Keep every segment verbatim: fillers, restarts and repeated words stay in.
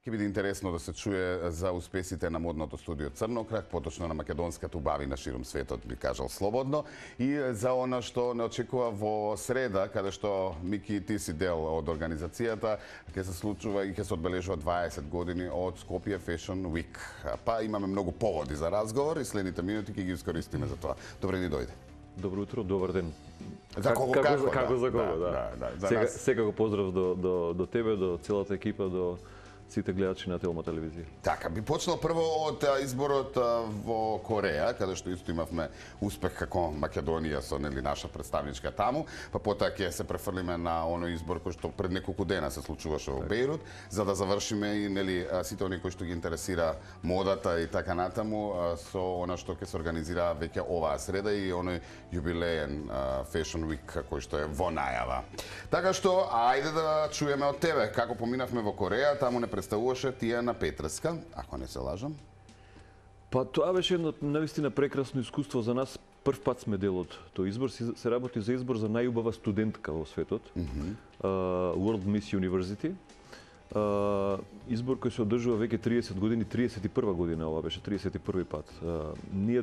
Ќе биде интересно да се чуе за успесите на модното студио Црнокрак, поточно на македонската убавина широм светот, би кажал слободно, и за она што не очекува во среда, каде што Мики ти си дел од организацијата, ќе се случува и ќе се одбележува дваесет години од Скопје Fashion Week. Па имаме многу поводи за разговор и следните минути ќе ги искористиме за тоа. Добре ни дојде. Добро утро, добар ден. За кого како, како, како да, за кого, да. да. да, да, да Сега, нас... секако поздрав до, до, до тебе, до целата екипа, до сите гледачи на Телма телевизија. Така, би почнал прво од изборот во Кореја, каде што исто имавме успех како Македонија со нели наша представничка таму, па потоа ќе се префрлиме на оној избор кој што пред неколку дена се случуваше во Бејрут, за да завршиме и нели сите оние кои што ги интересира модата и така натаму со она што ќе се организира веќе оваа среда и оној јубилеен Fashion Week кој што е во најава. Така што ајде да чуеме од тебе како поминавме во Кореја, таму не представуваше Тијана Петреска, ако не се лажам. Па тоа беше едно навистина прекрасно искуство за нас. Прв пат сме дел од тој избор. Се работи за избор за најубава студентка во светот. Mm -hmm. uh, World Miss University. Uh, избор кој се одржува веќе триесет години, триесет и прва година, ова беше триесет и први пат. Uh, ние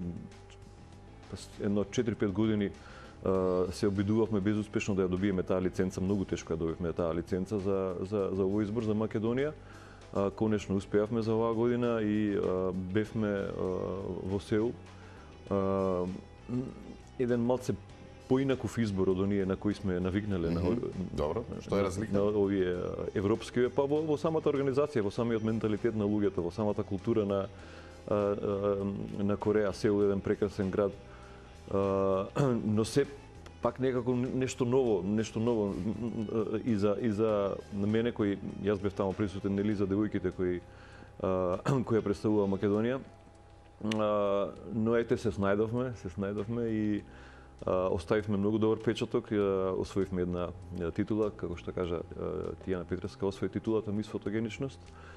едно четири-пет години Uh, се обидувавме безуспешно да ја добиеме таа лиценца, многу тешко ја добивме таа лиценца за, за, за овој избор за Македонија. Uh, конечно успеавме за оваа година и uh, бевме uh, во Сеул. Uh, еден малце поинаков избор од оние на кои сме навикнале. Mm -hmm. на, Добро, што е разлика? На, на овие европски, па во, во самата организација, во самиот менталитет на луѓето, во самата култура на, uh, uh, на Кореја. Сеул е еден прекрасен град. Uh, но се пак некако нешто ново, нешто ново и за и за на мене кој јас бев таму присутен, нели за девојките кои uh, кои ја представува Македонија. Uh, но ете се снајдовме, се снајдовме и uh, оставивме многу добар печаток, uh, освоивме една титула, како што кажа uh, Тијана Петреска, освои титулата Мис фотогеничност.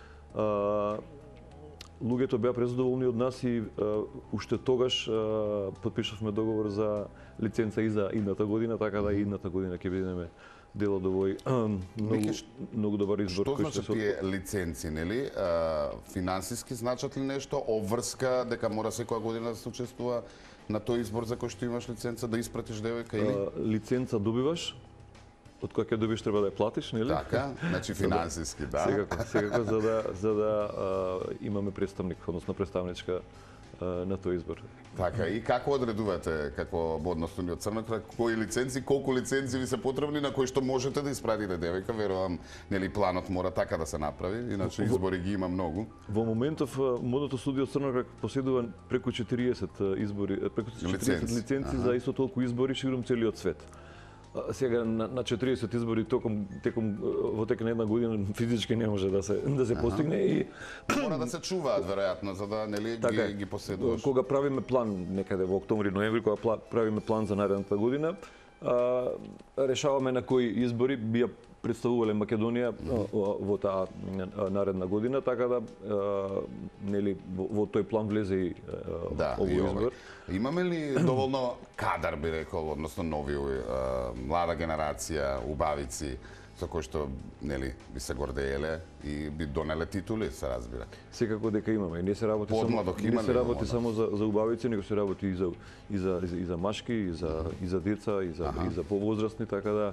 Uh, Луѓето беа презадоволни од нас и uh, уште тогаш uh, подпишавме договор за лиценца и за идната година, така да и идната година ќе бидеме дел од овој uh, многу, многу добар избор. Што значи тие лиценци, нели? Uh, финансиски значат ли нешто? Обврска дека мора секоја година да се учествува на тој избор за кој што имаш лиценца, да испратиш девојка или? Uh, лиценца добиваш, од која ќе добиш треба да ја платиш, нели? Така, значи финансиски, да. Секако, секако за да за да а, имаме представник, односно представничка а, на тој избор. Така, и како одредувате како модно студио Црнокрак, кои лиценци, колку лиценци ви се потребни на кои што можете да испратите девојка? Верувам, нели планот мора така да се направи, иначе избори ги има многу. Во моментов модното студио Црнокрак поседува преку четириесет избори, преку четириесет лиценци, лиценци за исто толку избори ширум целиот свет. Сега на, на четириесет избори током теком во тек на една година физички не може да се да се постигне и мора да се чуваат веројатно за да нели така, ги ги поседуваш. Кога правиме план некаде во октомври, ноември, кога правиме план за наредната година, а, решаваме на кои избори би ја представувале Македонија во таа наредна година, така да нели во, во тој план влезе и да, овој избор. Имаме ли доволно кадар, би рекол, односно нови млада генерација, убавици со кои што нели би се гордееле и би донеле титули, се разбира? Секако дека имаме. Не се работи Подмладок само има не се работи само за за убавици, него се работи и за и за и за машки, и за и за деца, и за и за повозрастни, така да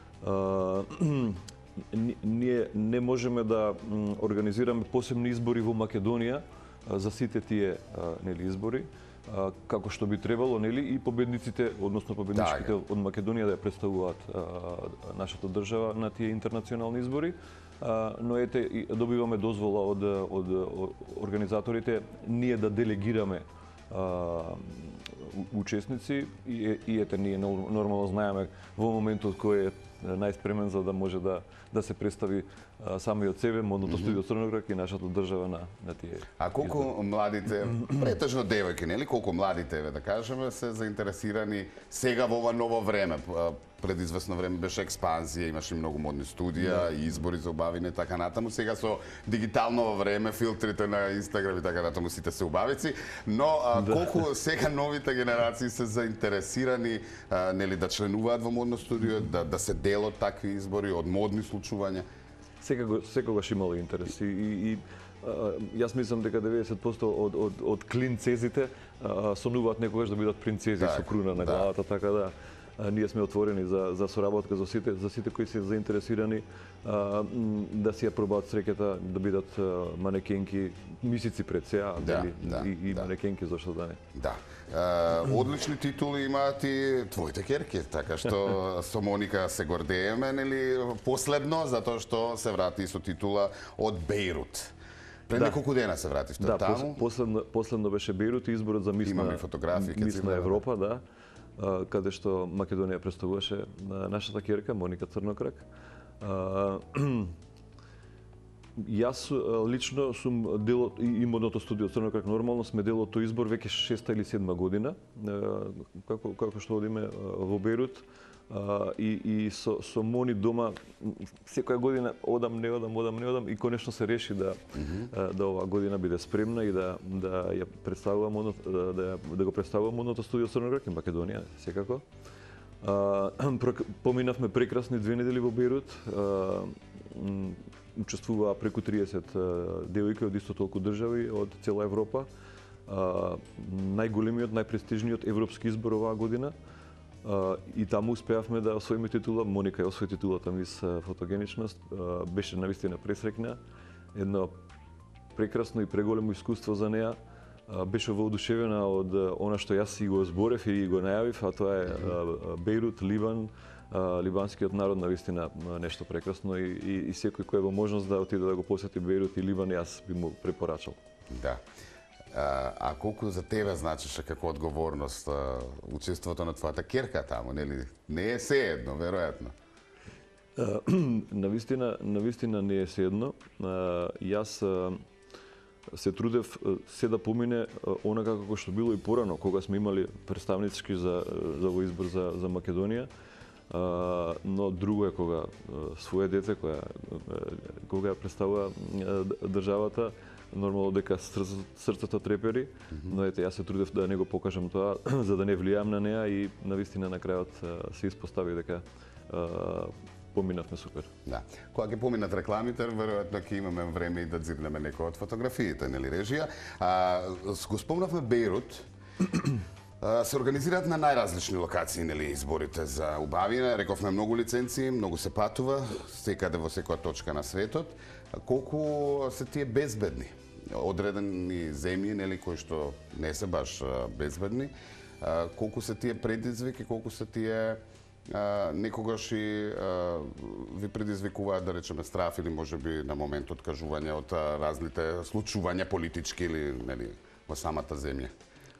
Uh, ние не можеме да организираме посебни избори во Македонија uh, за сите тие uh, нели избори, uh, како што би требало, нели, и победниците, односно победничките да, од Македонија да ја представуваат uh, нашата држава на тие интернационални избори. Uh, но ете добиваме дозвола од од, од организаторите ние да делегираме uh, учесници и, и ете ние нормално знаеме во моментот кој е најспремен за да може да да се представи а, самиот себе, модното студио Црнокрак и нашата држава на на тие. А колку избор... младите, претежно девојки, нели, колку младите, да кажеме, се заинтересирани сега во ова ново време? Пред известно време беше експанзија, имаше многу модни студија, да, и избори за убавини и така натаму. Сега со дигитално време, филтрите на Инстаграм и така натаму, сите се убавици, но а, да, колку сега новите генерации се заинтересирани а, нели да членуваат во модно студио, да да се дел од такви избори, од модни случувања? секогаш секогаш имало интерес и, и, и а, јас мислам дека деветдесет проценти од од од клинцезите а, сонуваат некогаш да бидат принцези Так, со круна на да. главата, така да а, ние сме отворени за за соработка за сите за сите кои се заинтересирани а, м, да си ја пробаат среќата, да бидат а, манекенки, мисици пред сеа, Да, дали, да, и, и да. манекенки зашто да не. Да. Е, одлични титули имаат и твоите керки, така што со Моника се гордееме, нели, последно, затоа што се врати со титула од Бејрут. Пред Да. неколку дена се вративте Да, таму. пос, последно, последно беше Бејрут и изборот за мис Имаме на, фотографии, ке мис на цигнеме, да. Европа, да, а, каде што Македонија представуваше на нашата керка Моника Црнокрак. А, Јас а, лично сум дел од и и модното студио Црнокрак, нормално сме дел од тој избор веќе шеста или седма година, а, како како што одиме а, во Бејрут. А, и и со со Мони дома м, секоја година одам, не одам, одам, не одам и конечно се реши да а, да оваа година биде спремна и да да ја представувам оно, да да, ја- да го представувам модното студио Црнокрак и Македонија секако. А, прок- поминавме прекрасни две недели во Бејрут. А, м, учествуваа преку триесет а, девојки од исто толку држави од цела Европа. А, најголемиот, најпрестижниот европски избор оваа година. А, и таму успеавме да освоиме титула. Моника ја освои титулата мис а, фотогеничност. А, беше навистина пресрекна. Едно прекрасно и преголемо искуство за неа. А, беше воодушевена од а, она што јас си го зборев и го најавив, а тоа е а, а, Бејрут, Ливан, а, либанскиот народ навистина а, нешто прекрасно и, и, и секој кој е во можност да отиде да го посети Бејрут и Ливан, јас би му препорачал. Да. А, а колку за тебе значеше како одговорност а, учеството на твојата керка таму, нели? Не е се едно, веројатно. А, навистина, навистина не е седно. А, Јас а, се трудев а, се да помине а, онака како што било и порано, кога сме имали представнички за за овој избор за за Македонија. А, но друго е кога а, свое дете која а, кога ја представува а, д- државата, нормално дека срцето, срцето трепери, но ете јас се трудев да не го покажам тоа за да не влијам на неа и навистина на крајот а, се испостави дека а, поминавме супер. Да. Кога ќе поминат рекламите, веројатно ќе имаме време и да дзирнеме некои од фотографиите, нели, режија. А, с- го спомнавме Бејрут. А, се организираат на најразлични локации, нели, изборите за убавина. Рековме многу лиценци, многу се патува, секаде во секоја точка на светот. А колку се тие безбедни? Одредени земји, нели, кои што не се баш а, безбедни. А, колку се тие предизвики, колку се тие а, некогаш и а, ви предизвикуваат, да речеме, страф или можеби на момент откажување од а, разните случувања политички или, нели, во самата земја?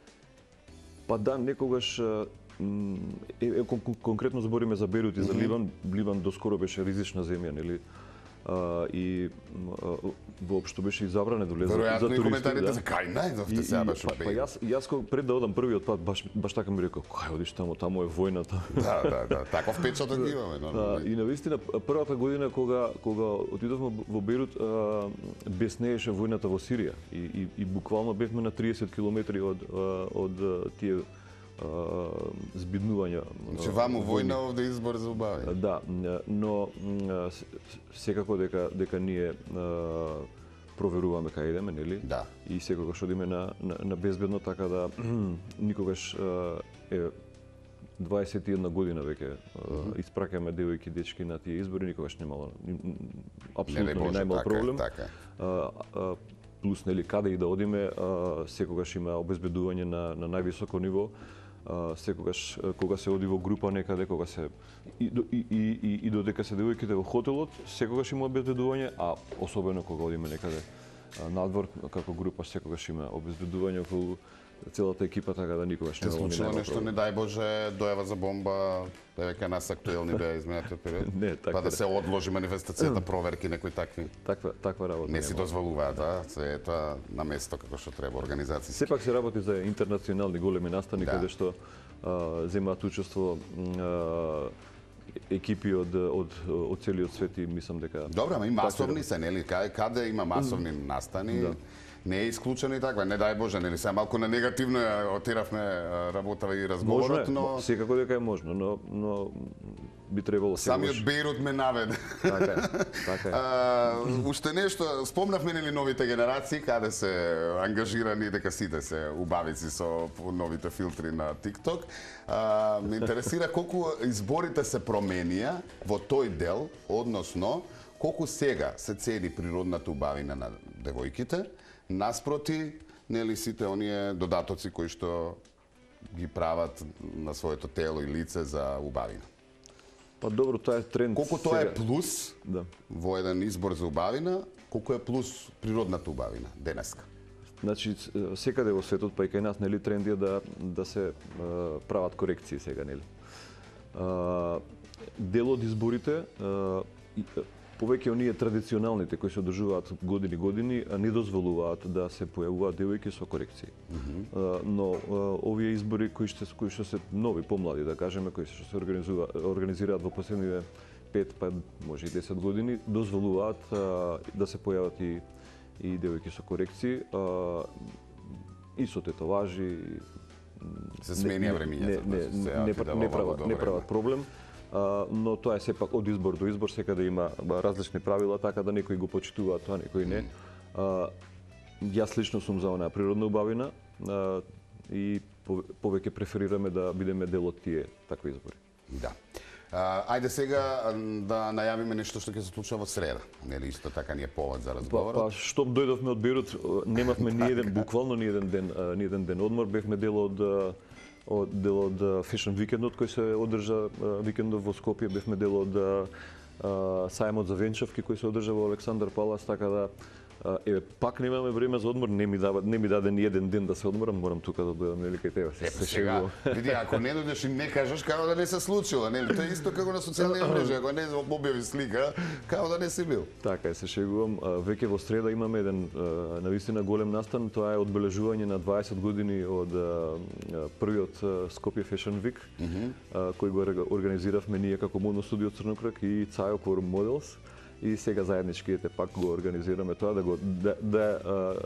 Па да, некогаш а, м, е, е, кон, кон- конкретно збориме за Бејрут и за Ливан. Ливан доскоро беше ризична земја, нели? А, и м, а, воопшто беше изабрана да влезе за Веројатно и туристи, коментарите да. за кај најдовте И- сега и- беше па, па Бејрут. јас јас кога пред да одам првиот пат баш баш така ми рекол, кај одиш таму, таму е војната. Да, да, да, таков печаток имаме, А, нормално. и навистина првата година кога кога отидовме во Бејрут, а, беснееше војната во Сирија и, и, и буквално бевме на триесет километри од а, од а, тие а, збиднувања. Значи, ваму војна, овде избор за убавање. Да, но м, с- секако дека дека ние а, проверуваме кај идеме, нели? Да. И секогаш одиме на, на, на безбедно, така да никогаш а, е дваесет и една година веќе uh, испраќаме девојки дечки на тие избори, никогаш немало м, м, апсолутно Не, не, не може, најмал така е, проблем. така е. А, а, плюс нели каде и да одиме, а, секогаш има обезбедување на на највисоко ниво. А, секогаш а, кога се оди во група некаде, кога се и, до- и, и, и, и додека се девојките во хотелот, секогаш има обезбедување, а особено кога одиме некаде а, надвор како група, секогаш има обезбедување околу целата екипа, така да никогаш Се немало ни случило нема нешто, проблем. не дај Боже, дојава за бомба, дека нас актуелни беа изминатиот период? Не, така Па да да. се одложи манифестацијата, проверки, некои такви. Таква таква работа. Не си нема. дозволуваат, да? Се е тоа на место како што треба, организацијски. Сепак се работи за интернационални големи настани, Да. каде што а, земаат учество м, а, екипи од, од, од целиот свет и мислам дека... Добро, ама и Така масовни да. се, нели? Каде, каде има масовни настани, Да. не е исклучено и така, не дај Боже, нели се малку на негативно ја отеравме а, работава и разговорот, Можно е, но секако дека е можно, но, но би требало самиот секогаш. Бејрут ме наведе. Така е, така е. А, уште нешто, спомнавме нели новите генерации каде се ангажирани дека сите се убавици со новите филтри на TikTok. А, ме интересира колку изборите се променија во тој дел, односно колку сега се цени природната убавина на девојките, наспроти нели сите оние додатоци кои што ги прават на своето тело и лице за убавина. Па добро, тоа е тренд. Колку тоа сега. е плюс Да. во еден избор за убавина, колку е плюс природната убавина денеска? Значи, секаде во светот, па и кај нас, нели, тренд е да, да се а, прават корекции сега, нели. А, дел од изборите, а, и, повеќе оние традиционалните кои се одржуваат години години, а не дозволуваат да се појавуваат девојки со корекции. Mm -hmm. а, но а, овие избори кои што кои што се нови, помлади, да кажеме, кои што се организуваат организираат во последните пет, па може и десет години, дозволуваат а, да се појават и и девојки со корекции, а, и со тетоважи. Се сменија времињата, не, не, се не, не, не, прават, не прават проблем. Uh, но тоа е сепак од избор до избор, секаде има различни правила, така да некои го почитуваат тоа, некои не. Uh, јас лично сум за онаа природна убавина uh, и повеќе преферираме да бидеме дел од тие такви избори. Да. Uh, ајде сега да најавиме нешто што ќе се случува во среда. Нели исто така ни е повод за разговорот. Па, па што дојдовме од Бејрут, немавме ни еден буквално ни еден ден, uh, ни еден ден одмор, бевме дел од од дел од Fashion Weekendот кој се одржа викендов во Скопје, бевме дел од сајмот за венчавки кој се одржа во Александар Палас, така да еве пак немаме време за одмор, не ми дава не ми даде ни еден ден да се одморам, морам тука да дојдам нели кај тебе. Се сега, види, ако не дојдеш и не кажеш, како да не се случило, нели? Тоа е исто како на социјални мрежи, ако не објави слика, како да не си бил. Така е, се шегувам. Веќе во среда имаме еден навистина голем настан, тоа е одбележување на дваесет години од првиот Скопје Fashion Week, mm -hmm. кој го организиравме ние како модно студио Црнокрак и Цајо Forum Models. И сега заеднички ете пак го организираме тоа да го да да,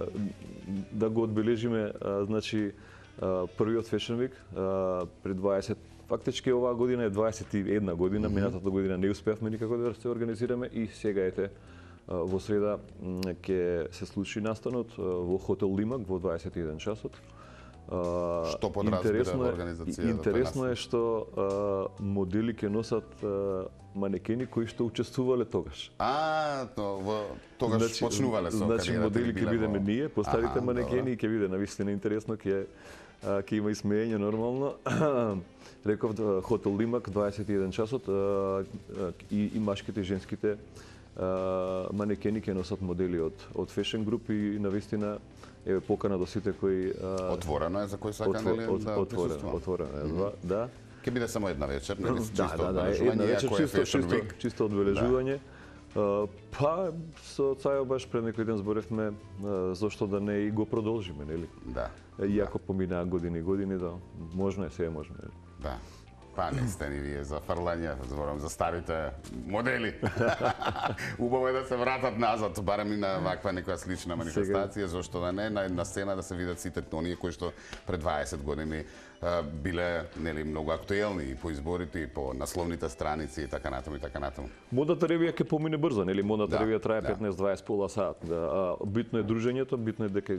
да го одбележиме, значи првиот Fashion Week пред дваесет, фактички оваа година е дваесет и една година, mm -hmm. минатата година не успеавме никако да се организираме и сега ете во среда ќе се случи настанот во хотел Лимак во дваесет и еден часот. Uh, што подразбира организацијата? Интересно е што uh, модели ќе носат uh, манекени кои што учествувале тогаш. А, то во тогаш значи, почнувале со значи, кариерата. Значи модели ќе бидеме во... ние, постарите Аха, манекени и ќе биде навистина интересно, ќе uh, ќе има и смеење нормално. Реков хотел Лимак дваесет и еден часот uh, uh, и, и машките и женските uh, манекени ќе носат модели од од фешн груп и навистина еве покана до сите кои а... отворено е за кој сака нели от, да отворено, отворено е, mm -hmm. да. Ќе биде само една вечер, нели чисто да, да, да, една вечер чисто чисто чисто одбележување. Да. Uh, па со Цајо баш пред некој ден зборевме uh, зошто да не и го продолжиме, нели? Да. Иако да. Поминаа години и години, да, можно е, се е можно, нели? Да. Па не сте ни вие за фрлање, зборам за старите модели. Убаво е да се вратат назад, барем и на ваква некоја слична манифестација, зашто да не, на една сцена да се видат сите оние кои што пред дваесет години а, биле нели многу актуелни и по изборите и по насловните страници и така натаму и така натаму. Модната ревија ќе помине брзо, нели? Модната да, ревија трае да. петнаесет до дваесет пола сат. Да. А, битно е дружењето, битно е дека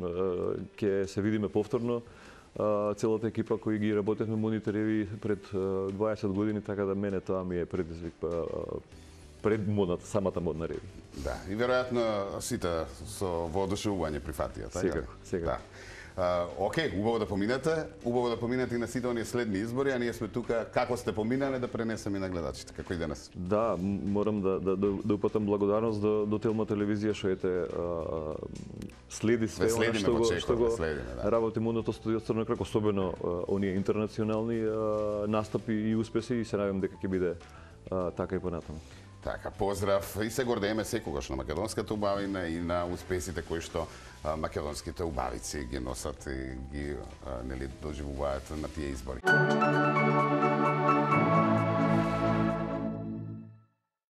ќе се видиме повторно. Целата екипа кои ги работевме модните ревии пред дваесет години, така да мене тоа ми е предизвик пред модната, самата модна ревија. Да, и веројатно сите со воодушевување прифатија, така? Секако, секако. Да. Uh, Океј, okay, убаво да поминете, убаво да поминете и на сите оние следни избори, а ние сме тука како сте поминале да пренесеме на гледачите, како и денес. Да, морам да да да, да упатам благодарност до до Телма телевизија што ете а, следи све она што го што го следиме, да. Работи модното студио Црнокрак, особено а, оние интернационални а, настапи и успеси и се надевам дека ќе биде а, така и понатаму. Така, поздрав и се гордееме секогаш на македонската убавина и на успесите кои што а, македонските убавици ги носат и ги а, нели доживуваат на тие избори.